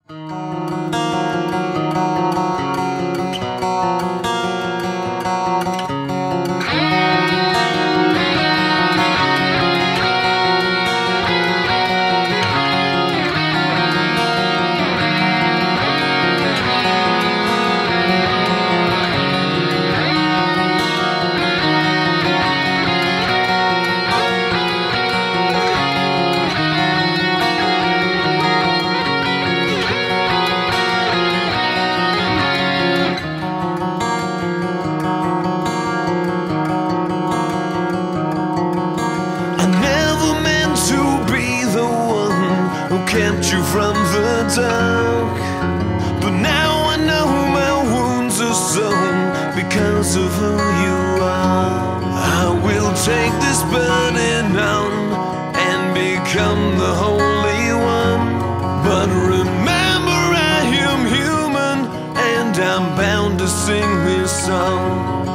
Kept you from the dark, but now I know my wounds are sewn because of who you are. I will take this burden on and become the Holy One. But remember, I am human and I'm bound to sing this song.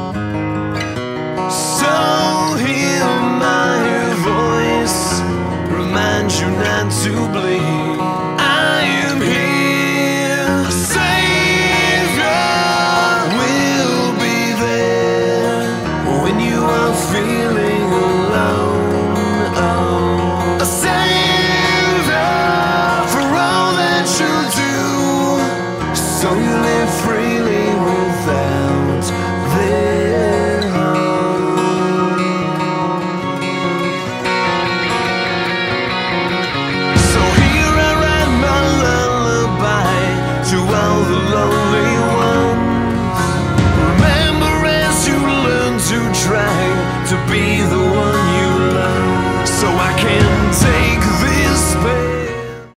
So hear my voice, remind you not to bleed. I am here. A Savior will be there when you are feeling alone. Oh, a Savior for all that you do, so you live freely without their harm. So here I write my lullaby to all the lonely ones. Remember as you learn to try to be the one you love, so I can take